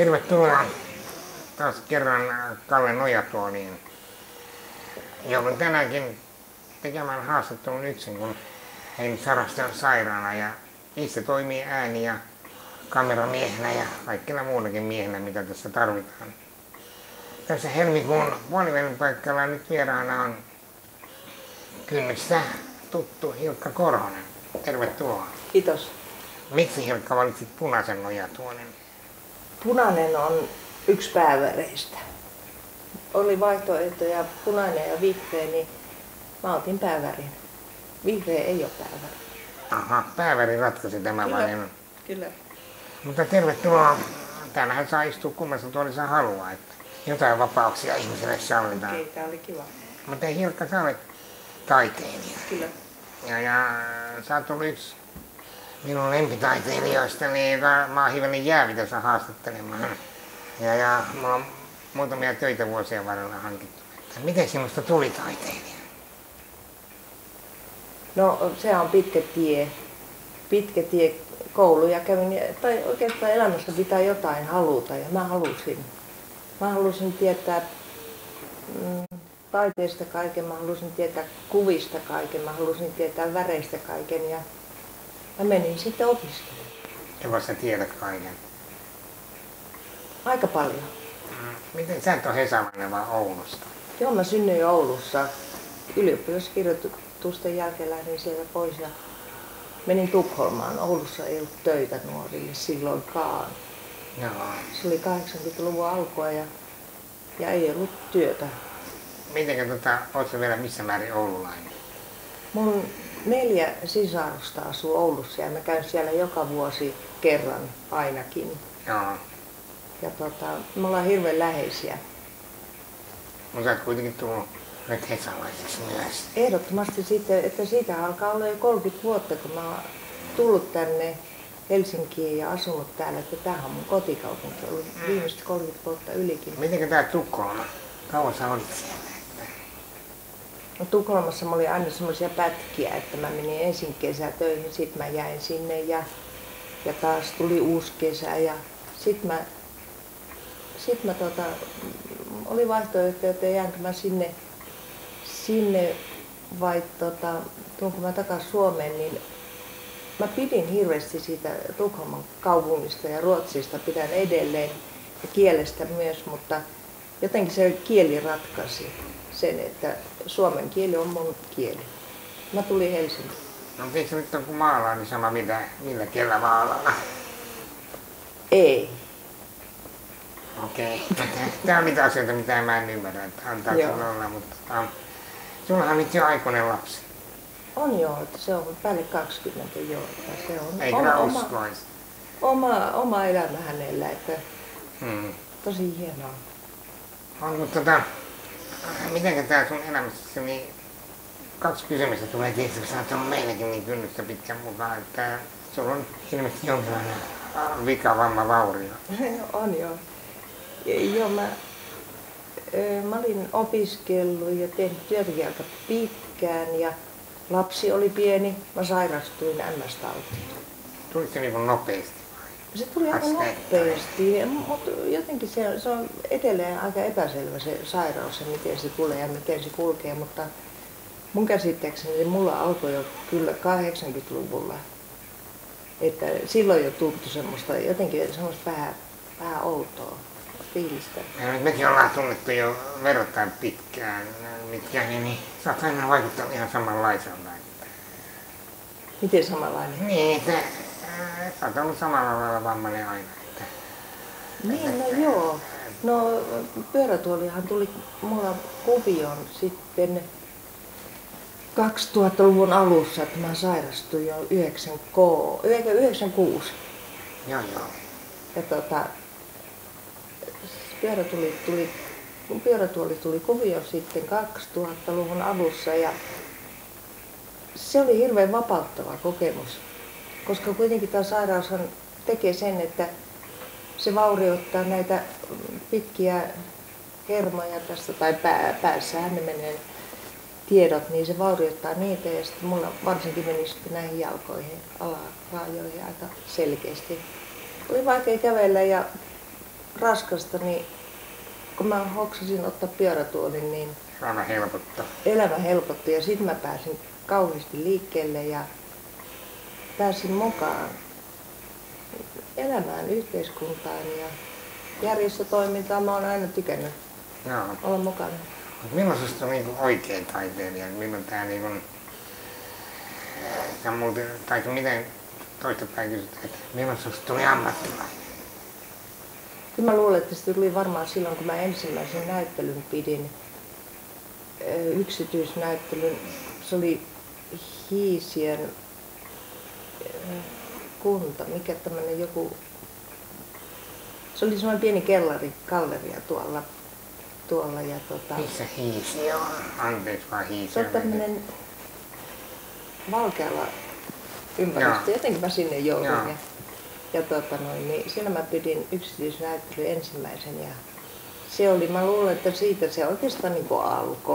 Tervetuloa taas kerran Kalle Nojatuoliin. Joudun tänäänkin tekemään haastattelun yksin, kun Heini Saraste on sairaana ja itse toimii ääni- ja kameramiehenä ja kaikkina muillakin miehenä, mitä tässä tarvitaan. Tässä helmikuun puolivälin paikalla nyt vieraana on Kynnyksestä tuttu Hilkka Korhonen. Tervetuloa. Kiitos. Miksi Hilkka valitsit punaisen nojatuolin? Punainen on yksi pääväreistä. Oli vaihtoehtoja punainen ja vihreä, niin mä otin päävärin. Vihreä ei ole pääväri. Aha, pääväri ratkaisi tämä vai? Kyllä. Mutta tervetuloa. Täällähän saa istua kummassa tuolissa haluaa, että jotain vapauksia ihmisille sallitaan. Okei, tää oli kiva. Mutta Hilkka, sä olet taiteilija. Kyllä. Ja sä oot ollut yksi minun lempitaiteilijoista, niin mä oon hivenen jäävi tässä haastattelemaan. Ja mulla on muutamia töitä vuosien varrella hankittu. Miten sinusta tuli taiteilija? No se on pitkä tie. Pitkä tie kouluja kävin, tai oikeastaan elämässä pitää jotain haluta ja mä halusin. Mä halusin tietää taiteesta kaiken, mä halusin tietää kuvista kaiken, mä halusin tietää väreistä kaiken ja mä menin sitten opiskelemaan. Joko sä tiedät kaiken? Aika paljon. Miten sä et ole hesalainen vaan Oulusta? Joo, mä synnyin Oulussa. Ylioppilaskirjoitusten jälkeen lähdin sieltä pois ja menin Tukholmaan. Oulussa ei ollut töitä nuorille silloinkaan. Joo. Se oli 80-luvun alkua ja ei ollut työtä. Mitenkä ootko vielä missä määrin oululainen? Mun 4 sisarusta asuu Oulussa ja mä käyn siellä joka vuosi kerran ainakin. Joo. Ja me ollaan hirveän läheisiä. Mutta sä oot kuitenkin tullut nyt hesalaiseksi myös. Ehdottomasti sitten, että siitä alkaa olla jo 30 vuotta, kun mä oon tullut tänne Helsinkiin ja asunut täällä, että tämähän on mun kotikaupunki, ollut viimeiset 30 vuotta ylikin. Mitenkä tää Tukholma? Kauan sä olit siellä? No, Tukholmassa mulla oli aina semmoisia pätkiä, että mä menin ensin kesätöihin, sit mä jäin sinne ja taas tuli uusi kesä ja sit mä oli vaihtoehto, että jäänkö mä sinne vai tuonko mä takas Suomeen, niin mä pidin hirveästi siitä Tukholman kaupungista ja Ruotsista, pidän edelleen ja kielestä myös, mutta jotenkin se kieli ratkaisi sen, että suomen kieli on mun kieli. Mä tulin Helsinkiin. No eikö nyt kun maalaa, niin sama millä kielellä maalaa? Ei. Okei. Tää on niitä asioita, mitä mä en ymmärrä, että antaa sinulla olla, mutta sullahan nyt jo aikuinen lapsi. On joo, että se on päälle 20 jo. Se on Eikä mä uskoisi. Oma elämä hänellä, että tosi hienoa. On, mutta mitenkä tää sun elämässäsi, niin 2 kysymystä tulee tietysti, kun sä oot ollut meilläkin niin Kynnystä pitkän mukaan, että sulla on ilmeisesti jonkinlainen vikavamma vaurio. On joo. Joo, mä olin opiskellut ja tehnyt työtäkin aika pitkään ja lapsi oli pieni. Mä sairastuin MS-tautiin. Tuliko se niin kuin nopeasti? Se tuli aika nopeasti, mutta jotenkin se on edelleen aika epäselvä se sairaus ja miten se tulee ja miten se kulkee, mutta mun käsittääkseni mulla alkoi jo kyllä 80-luvulla. Että silloin jo tuntui semmoista, jotenkin semmoista vähän outoa fiilistä. Mekin ollaan tunnettu jo verrattain pitkään, niin sä oot aina vaikuttanut ihan samanlaiselta. Miten samanlainen? Niin, että sä oot ollut samalla lailla vammainen aina. Niin, no joo. No pyörätuolihan tuli mulla kuvioon sitten 2000-luvun alussa, että mä sairastuin jo 96. Joo. Ja pyörätuoli tuli kuvioon sitten 2000-luvun alussa ja se oli hirveän vapauttava kokemus, koska kuitenkin tämä sairaushan tekee sen, että se vaurioittaa näitä pitkiä hermoja tästä tai päässähän ne menee tiedot, niin se vaurioittaa niitä ja sitten mulla varsinkin meni sitten näihin jalkoihin, alaraajoihin aika selkeästi. Oli vaikea kävellä ja raskasta, niin kun mä hoksasin ottaa pyörätuolin, niin Aina helpottaa. elämä helpotti ja sitten mä pääsin kauheasti liikkeelle ja pääsin mukaan elämään yhteiskuntaan ja järjestötoimintaan. Mä oon aina tykännyt Joo. olla mukana. Milloin susta on niinku oikea taiteilija? Milloin tää niinku... Ja muuten, tai miten toistepäin kysytään, että milloin susta tuli ammattilainen? Kyllä mä luulen, että se tuli varmaan silloin, kun mä ensimmäisen näyttelyn pidin, yksityisnäyttelyn. Se oli Hiisien kunta, mikä tämmönen joku... Se oli semmoinen pieni galleria tuolla ja Missä Hiisi on? Anteeksi vaan Hiisi se on on. tämmönen valkealla ympäristö. Joo. Jotenkin mä sinne joudun. Joo. Ja niin siellä mä pidin yksityisnäyttelyn ensimmäisen ja se oli, mä luulen, että siitä se oikeastaan niin kuin alkoi.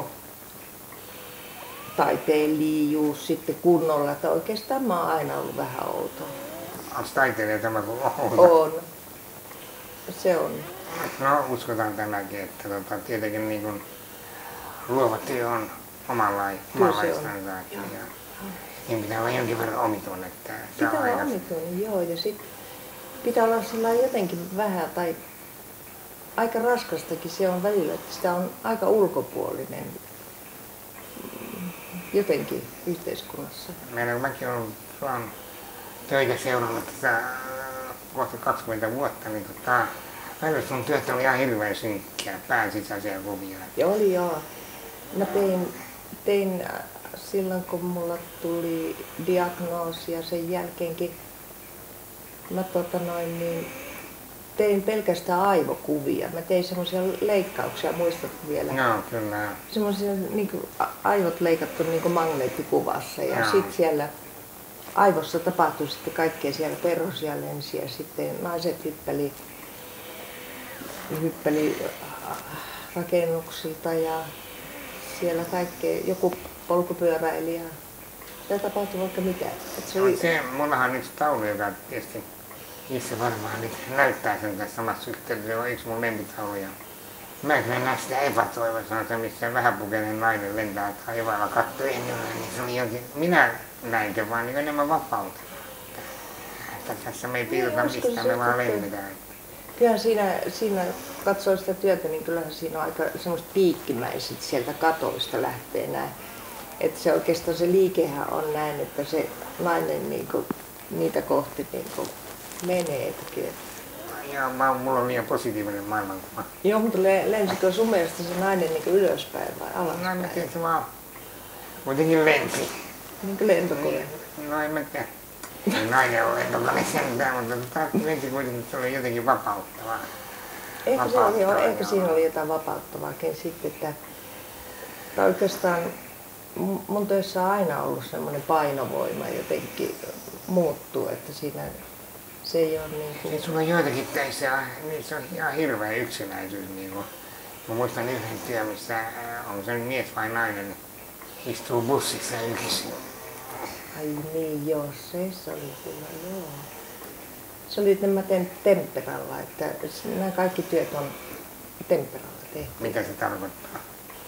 Taiteen liijuus sitten kunnolla, että oikeastaan mä oon aina ollut vähän outo. Onko taiteilija tämä kuin outo? On. Se on. No uskotaan tämäkin, että tietenkin niin kuin luova työ on omanlaistansa. Ja niin pitää olla jonkin verran omituinen. Että Pitää olla omituinen, joo. Ja sit pitää olla sellainen jotenkin vähän tai aika raskastakin se on välillä, että sitä on aika ulkopuolinen jotenkin yhteiskunnassa. Mäkin olen töitä seurannut tätä kohta 20 vuotta, niin välillä sun työt oli ihan hirveän synkkää, pään sisäisiä kuvia. Joo. Mä tein silloin, kun mulla tuli diagnoosi ja sen jälkeenkin mä tein pelkästään aivokuvia. Mä tein semmoisia leikkauksia, muistatko vielä? Joo, kyllä. Semmoisia niin aivot leikattu niin magneettikuvassa ja Joo. sitten siellä aivossa tapahtui sitten kaikkea, siellä perhosia lensi ja sitten naiset hyppäli rakennuksilta ja siellä kaikkea, joku polkupyöräili ja sitä tapahtui vaikka mitä. Mullahan on yksi taulu, joka tietysti itse varmaan nyt näyttää sen tässä samassa yhteydessä, se on yksi mun lempitaulu. Mä kyllä näin sitä epätoivoisena, se missä vähäpukeinen nainen lentää taivaalla kattoo enemmän, niin se oli jokin, minä näin sen vaan niin enemmän vapautena. Että tässä me ei piilota mistään, me vaan lennetään. Kyllähän siinä katsoo sitä työtä, niin kyllähän siinä on aika semmoista piikkimäiset sieltä katoista lähtee näin. Että se oikeastaan se liikehän on näin, että se nainen niinku, niitä kohti niinku menee. Ja mulla on liian positiivinen maailmankuva. Joo, mutta lensikö sun mielestä se nainen niinku ylöspäin vai alaspäin? No mä tiedän, se vaan kuitenkin lensi. Niin kuin lentokone. No en mä tiedä. Ei nainen ole lentokone sentään, mutta lensi kuitenkin, se oli jotenkin vapauttavaa. Ehkä siinä oli jotain vapauttavaakin sitten, että oikeastaan mun töissä on aina ollut semmoinen painovoima jotenkin muuttuu, että siinä se ei ole niin kuin... Sulla on joitakin töissä, niissä on ihan hirveä yksinäisyys. Niin kuin. Mä muistan yhden työn, missä on se mies vai nainen, istuu bussissa yksin. Ai niin, joo, se oli kyllä, joo. Se oli, että mä teen Temperalla, että nämä kaikki työt on Temperalla tehty. Mitä se tarkoittaa?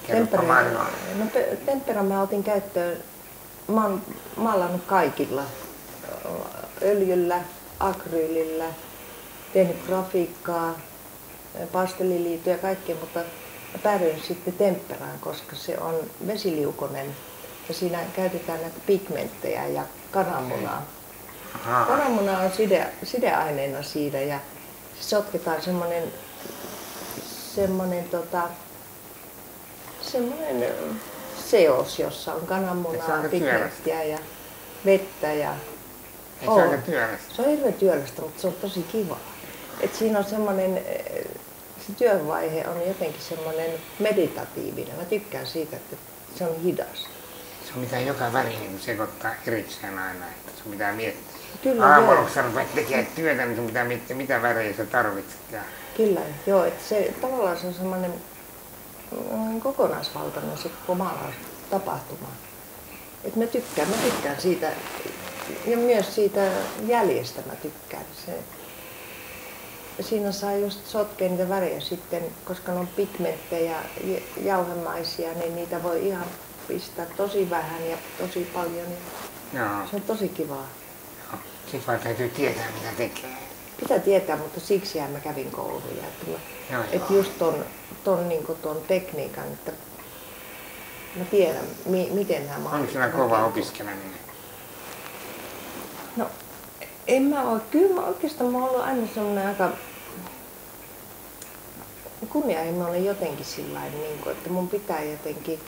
Tempera mä otin käyttöön, mä oon maalannut kaikilla, öljyllä, akryylillä, tehnyt grafiikkaa, pastelliliitoja ja kaikkea, mutta mä päädyin sitten temperaan, koska se on vesiliukonen ja siinä käytetään näitä pigmenttejä ja kananmunaa. Kananmuna on sideaineena siinä ja se sotketaan semmonen seos, jossa on kananmunaa, pigmenttiä ja vettä. Ja se on aika työlästä? Se on hirveän työlästä, mutta se on tosi kiva. Et siinä on semmoinen, se työvaihe on jotenkin semmoinen meditatiivinen. Mä tykkään siitä, että se on hidas. Sun pitää joka väri niin sekoittaa erikseen aina, että sun pitää miettiä. Kyllä, aamulla kun sä rupeat tekemään työtä, niin sun pitää miettiä, mitä värejä sä tarvitset. Kyllä, joo. Että se, tavallaan se on semmoinen kokonaisvaltainen se koko tapahtuma. Et mä tykkään siitä ja myös siitä jäljestä mä tykkään. siinä saa just sotkea niitä värejä sitten, koska ne on pigmenttejä jauhemaisia, niin niitä voi ihan pistää tosi vähän ja tosi paljon. Joo. Se on tosi kivaa. Sitten vaan täytyy tietää, mitä tekee. Pitää tietää, mutta siksi mä kävin kouluja. Että just ton tekniikan, että mä tiedän, miten nämä on siinä kova opiskeleminen? No, en mä ole. Kyllä mä oikeastaan mä oon ollut aina semmoinen aika kunnianhimoinen jotenkin sillain, niin kuin, että mun pitää jotenkin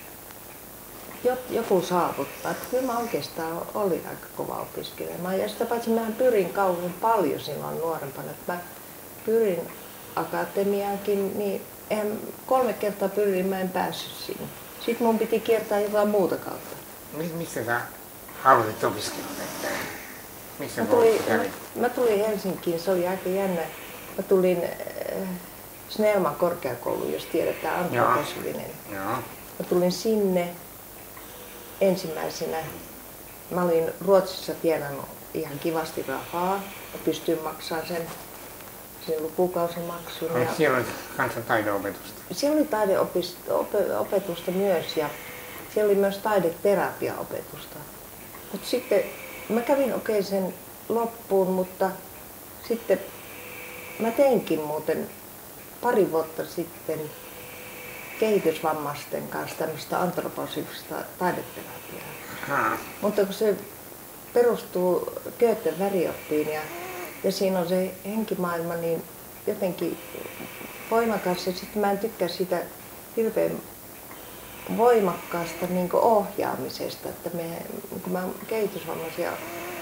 joku saavuttaa. Että kyllä mä oikeastaan olin aika kova opiskelemaan. Ja sitä paitsi mä pyrin kauhean paljon silloin nuorempana. Että mä pyrin akatemiaankin, niin 3 kertaa pyrin, mä en päässyt sinne. Sitten mun piti kiertää jotain muuta kautta. Missä sä aloitit opiskelun? Missä koulussa kävit? Mä tulin Helsinkiin, se oli aika jännä. Mä tulin Snellman korkeakouluun, jos tiedetään, Antto Kosulinen. Mä tulin sinne ensimmäisenä. Mä olin Ruotsissa tienannut ihan kivasti rahaa. Mä pystyin maksamaan sen lukukausimaksun. Siellä oli kanssa taideopetusta? Siellä oli taideopetusta myös ja siellä oli myös taideterapiaopetusta. Mutta sitten mä kävin sen loppuun, mutta sitten mä teinkin muuten pari vuotta sitten kehitysvammaisten kanssa tämmöistä antroposofista taideterapiaa. Mutta kun se perustuu Goethen värioppiin ja siinä on se henkimaailma niin jotenkin voimakas ja sitten mä en tykkää sitä hirveän voimakkaasta niin kuin ohjaamisesta, että kun mä kehitysvammaisia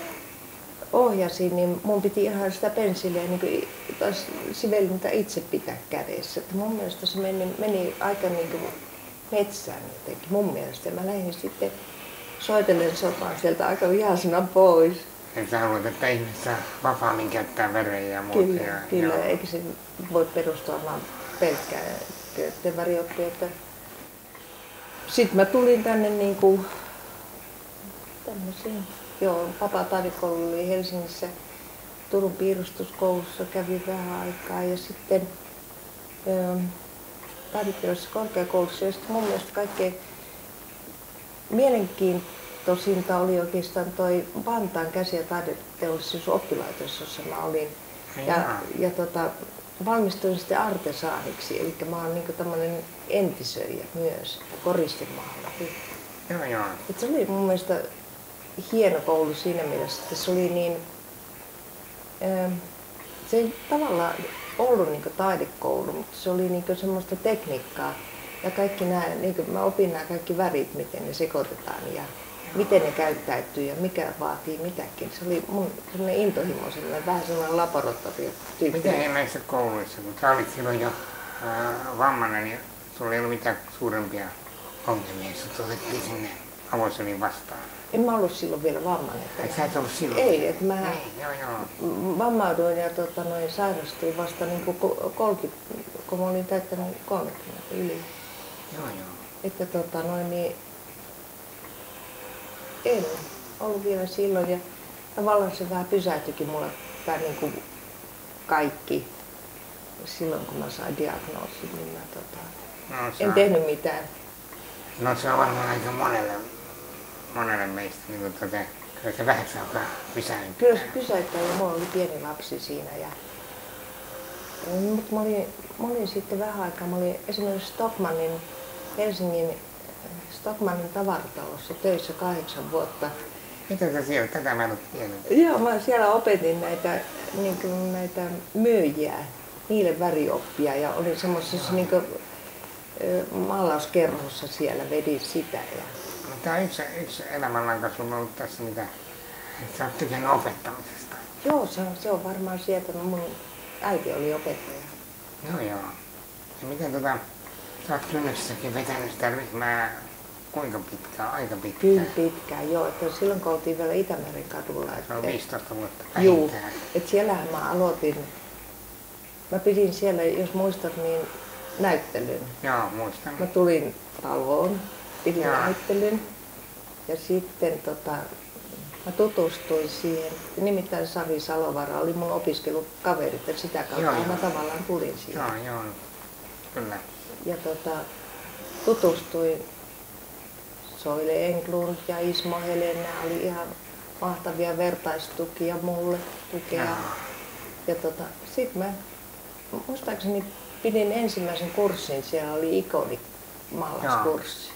ohjasin, niin mun piti ihan sitä pensiliä niin sivelintä itse pitää kädessä. Että mun mielestä se meni aika niin kuin metsään jotenkin mun mielestä. Ja mä lähdin sitten soitellen sopaan sieltä aika vihaisena pois. Että sä haluat, että ihmiset saa vapaammin käyttää verejä ja muuta. Kyllä, eikä se voi perustua vaan pelkkään Goethen värioppiin. Sitten mä tulin tänne niinku tämmöisiin. Vapaa taidekoulu oli Helsingissä, Turun piirustuskoulussa kävin vähän aikaa ja sitten taideteollisessa korkeakoulussa. Ja sitten mun mielestä kaikkein mielenkiintoisinta oli oikeastaan toi Vantaan käsi- ja taideteollisuusoppilaitos, jossa mä olin. Valmistuin sitten artesaaniksi, eli mä oon niinku tämmönen entisöijä myös, koristemaalari. Se oli mun mielestä hieno koulu siinä mielessä, että se oli niin, se ei tavallaan ollut niinku taidekoulu, mutta se oli niinku semmoista tekniikkaa. Ja kaikki mä opin nämä kaikki värit, miten ne sekoitetaan ja miten ne käyttäytyy ja mikä vaatii mitäkin. Se oli mun semmoinen intohimo, vähän semmoinen laboratorio-tyyppi. Miten näissä kouluissa, kun sä olit silloin jo vammainen, niin sulla ei ollut mitään suurempia ongelmia, jos otettiin sinne avoselin vastaan? En mä ollut silloin vielä vammainen. Sä et ollut silloin? Ei, että mä vammauduin ja sairastuin vasta niin kuin 30, kun mä olin täyttänyt 30 yli. Että niin en ollut vielä silloin ja tavallaan se vähän pysähtyikin mulle tää niin kuin kaikki silloin kun mä sain diagnoosin, niin mä en tehnyt mitään. No se on varmaan aika monelle meistä, niin kyllä se vähän saa pysäyttää. Kyllä se pysäyttää ja mulla oli pieni lapsi siinä. Mutta mä olin sitten vähän aikaa, mä olin esimerkiksi Helsingin Stockmannin tavaratalossa töissä 8 vuotta. Mitä sä siellä? Tätä mä en ole tiennyt. Joo, mä siellä opetin näitä myyjiä, niille värioppia ja olin semmoisessa maalauskerhossa siellä, vedin sitä. Tämä on yksi elämänlanka sulla on ollut tässä, mitä sä oot tykännyt opettamisesta. Joo, se on varmaan sieltä. Mun äiti oli opettaja. Joo. Ja miten sä oot Kynnyksessäkin vetänyt sitä ryhmää kuinka pitkään? Aika pitkään? Kyllä pitkään, joo. Että silloin kun oltiin vielä Itämeren kadulla. Se on 15 vuotta vähintään. Joo, että siellähän mä aloitin. Mä pidin siellä, jos muistat, niin näyttelyn. Joo, muistan. Mä tulin taloon, pidin näyttelyn ja sitten Mä tutustuin siihen. Nimittäin Sari Salovara oli mun opiskelukaveri, ja sitä kautta Joo, mä joo. tavallaan tulin siihen. Joo, kyllä. Ja tutustuin Soile Englund ja Ismo Helena, oli ihan mahtavia vertaistukia mulle tukea. Ja sit mä muistaakseni pidin ensimmäisen kurssin, siellä oli ikonimaalaiskurssi.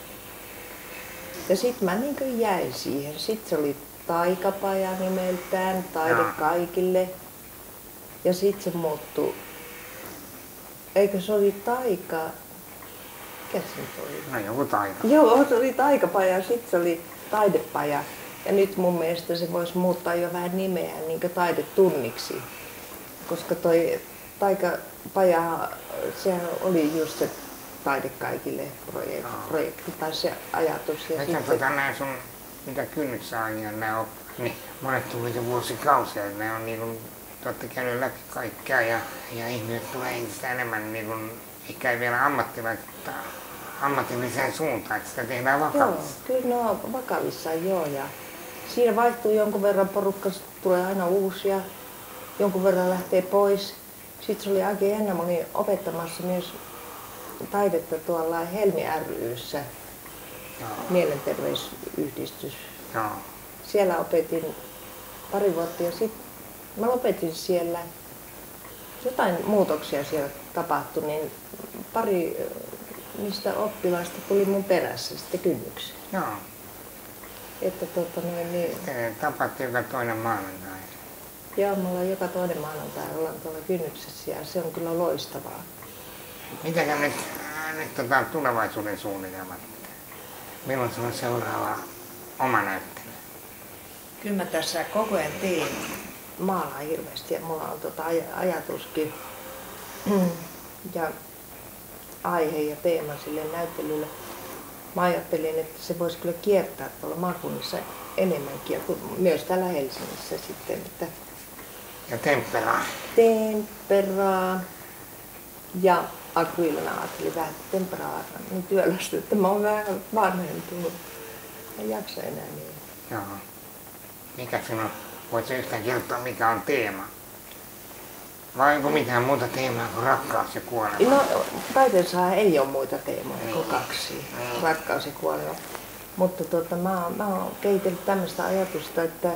Ja sit mä niinkö jäin siihen. Sit se oli taikapaja nimeltään, taide kaikille. Ja sit se muuttui, eikö se oli taika, mikä se nyt oli? No joku taika. Joo, se oli taikapaja, sit se oli taidepaja. Ja nyt mun mielestä se voisi muuttaa jo vähän nimeä niin kuin taidetunniksi. Koska toi taikapaja, sehän oli just se taide kaikille projekti tai se ajatus. Ja Nää sun, mitä Kynnyksaagia nää on, niin monet tuli jo vuosikausia, että ne on niinku, te olette käynyt läpi kaikkea ja ihmiset tulee entistä enemmän niinku, ehkä ei vielä ammatilliseen suuntaan, että sitä tehdään vakavissa. Joo, kyllä ne on vakavissaan, joo. Ja siinä vaihtuu jonkun verran porukka, tulee aina uusia, jonkun verran lähtee pois. Sitten se oli oikein jännä, mä olin opettamassa myös taidetta tuolla Helmi ry:ssä, mielenterveysyhdistys. Joo. Siellä opetin pari vuotta ja sitten mä lopetin siellä. Jotain muutoksia siellä tapahtui, niin pari niistä oppilaista tuli mun perässä sitten Kynnykseen. Joo. Että niin. Tapaatte joka toinen maanantai. Joo, me ollaan joka toinen maanantai, ollaan tuolla Kynnyksessä ja se on kyllä loistavaa. Mitäkä nyt tulevaisuuden suunnitelmat? Milloin se on seuraava oma näyttely? Kyllä mä tässä koko ajan teen. Maalaan hirveästi ja mulla on ajatuskin ja aihe ja teema sille näyttelylle. Mä ajattelin, että se voisi kyllä kiertää tuolla maakunnissa enemmänkin ja myös täällä Helsingissä sitten. Että Ja temperaa. temperaa ja akryylina ajattelin vähän temperaa niin työlästä, että mä oon vähän vanhentunut. En jaksa enää niin. Joo. Mikä sinun, voitko yhtään kertoa mikä on teema? Vai onko mitään muuta teemaa kuin rakkaus ja kuolema? No, taiteessahan ei ole muita teemoja kuin kaksi, rakkaus ja kuolema. Mutta mä oon kehitellyt tämmöistä ajatusta, että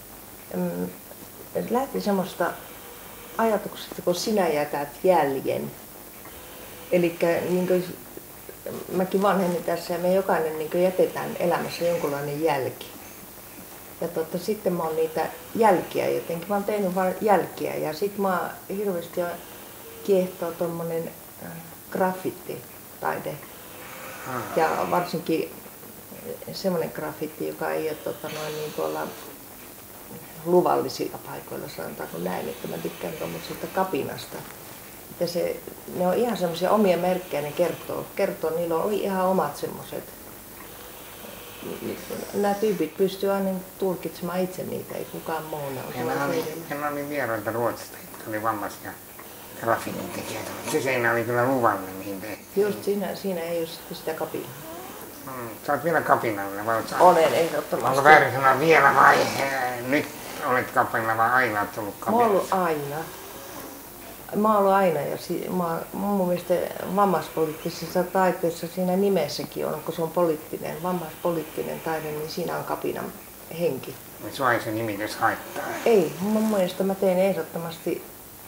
lähti semmoista ajatuksesta, kun sinä jätät jäljen. Eli niin mäkin vanhenin tässä ja me jokainen niin jätetään elämässä jonkunlainen jälki. Ja sitten mä oon niitä jälkiä jotenkin, mä oon tehnyt vain jälkiä ja sit mä hirveästi kiehtoo tommonen graffiti-taide. Ja varsinkin semmonen graffiti, joka ei ole niin tuolla luvallisilla paikoilla, sanotaanko näin, että mä tykkään tommosesta kapinasta. Ja ne on ihan semmoisia omia merkkejä, ne kertoo, niillä on ihan omat semmoset. Nämä tyypit pystyy aina tulkitsemaan itse niitä, ei kukaan muu. Meillä oli vieraita Ruotsista, jotka oli vammaisia grafiikin tekijöitä. Se seinä oli kyllä luvallinen, mihin tehtiin. Just siinä ei ole sitten sitä kapinaa. Sä oot vielä kapinallinen vai oot sä? Olen ehdottomasti. Onko väärin sanoa vielä vai nyt olet kapinalla vai aina olet ollut kapinassa? Mä oon ollut aina ja mun mielestä vammaispoliittisessa taiteessa siinä nimessäkin on, kun se on poliittinen, vammaispoliittinen taide, niin siinä on kapinan henki. Sua ei se nimitys haittaa? Ei, mun mielestä mä teen ehdottomasti,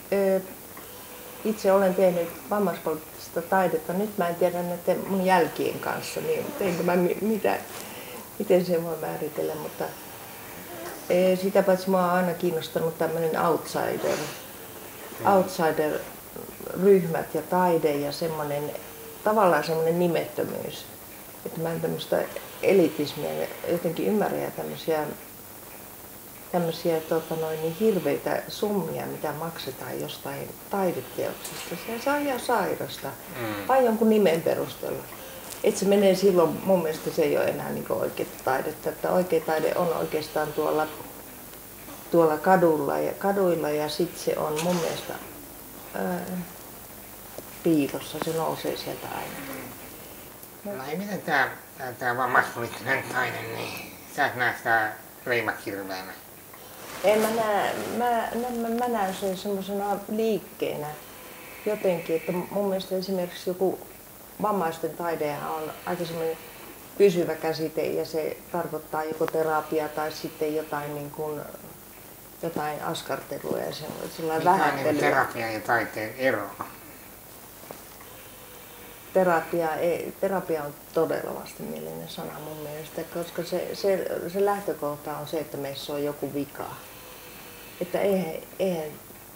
itse olen tehnyt vammaispoliittista taidetta, nyt mä en tiedä näiden mun jälkien kanssa, niin teinkö mä miten se voi määritellä, mutta sitä paitsi mä oon aina kiinnostanut tämmöinen outsider-ryhmät ja taide ja tavallaan semmoinen nimettömyys. Että mä en tämmöistä elitismiä jotenkin ymmärrä ja tämmöisiä niin hirveitä summia, mitä maksetaan jostain taideteoksesta. Se on ihan sairasta. Vai jonkun nimen perusteella. Et se menee silloin, mun mielestä se ei ole enää niin oikeaa taidetta. Että oikea taide on oikeastaan tuolla kaduilla ja sitten se on mun mielestä piilossa, se nousee sieltä aina. No ei miten tää vammaispoliittinen taide, niin sä et näe sitä leimat hirveänä? En mä näen sen semmoisena liikkeenä jotenkin, että mun mielestä esimerkiksi joku vammaisten taidehan on aika semmoinen pysyvä käsite ja se tarkoittaa joko terapiaa tai sitten jotain, niin kuin, jotain askartelua ja sellainen vähättelyä. Mikä on terapian ja taiteen ero? Terapia on todella vastenmielinen sana mun mielestä, koska se lähtökohta on se, että meissä on joku vika. Että ei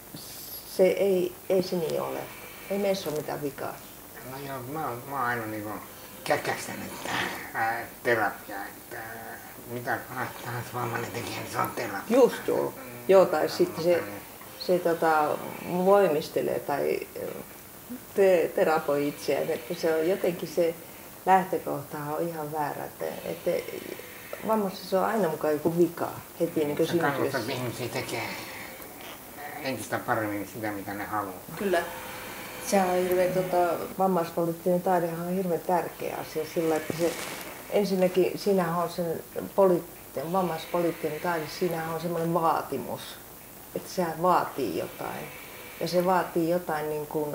se niin ole. Ei meissä ole mitään vikaa. No joo, mä oon aina niinku käkästänyt terapiaa, että mitä tahansa vammainen tekee, niin se on terapia. Just joo. Joo, tai sitten se voimistelee tai terapoi itseään, että se on jotenkin se lähtökohta on ihan väärä, että vammaisessa on aina mukaan joku vika heti niin kuin syntyessä. Kannustat ihmisiä tekee entistä paremmin sitä, mitä ne haluaa. Kyllä. Sehän on hirveän, vammaispoliittinen taidehan on hirveän tärkeä asia sillä, että se ensinnäkin siinähän on sen vammaispoliittinen taide, siinähän on semmoinen vaatimus, että sehän vaatii jotain. Ja se vaatii jotain niin kuin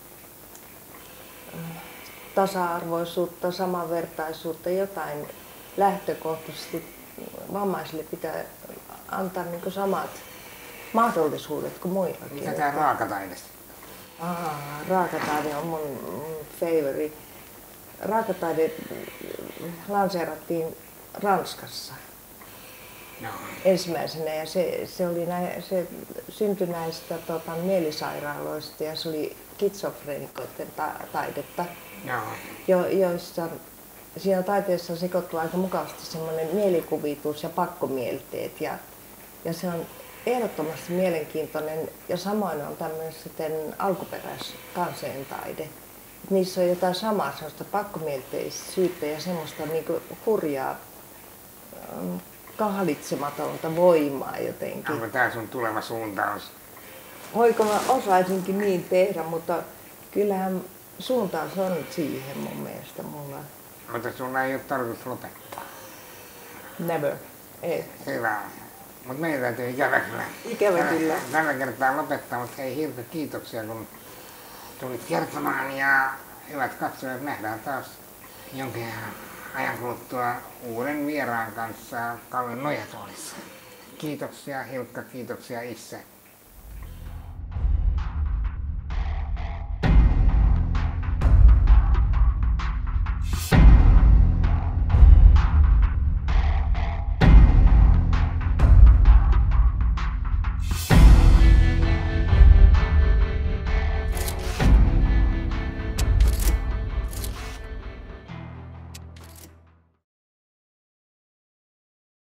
tasa-arvoisuutta, samanvertaisuutta, jotain lähtökohtaisesti vammaisille pitää antaa niin kuin samat mahdollisuudet kuin muillakin. Mikä tää raakataide? Raakataide on mun favorite. Raakataide lanseerattiin Ranskassa ensimmäisenä ja se syntyi näistä mielisairaaloista ja se oli skitsofreenikoiden taidetta, joissa siinä taiteessa sekoittuu aika mukavasti semmoinen mielikuvitus ja pakkomielteet ja se on ehdottomasti mielenkiintoinen ja samoin on tämmöinen alkuperäiskanseen taide. Niissä on jotain samaa, sellaista pakkomielteisyyttä ja semmoista niinku hurjaa, kahlitsematonta voimaa jotenkin. Onko tää sun tuleva suuntaus? Voiko mä osaisinkin niin tehdä, mutta kyllähän suuntaus on siihen mun mielestä mulla. Mutta sulla ei ole tarkoitus lopettaa. Never. Ei. Hyvä. Mutta meidän täytyy ikävä kyllä. Tällä kertaa lopettaa, mutta hei hirveä kiitoksia kun tulit kertomaan ja hyvät katsojat, nähdään taas jonkin ajan kuluttua uuden vieraan kanssa Kallen Nojatuolissa. Kiitoksia Hilkka, kiitoksia Isse.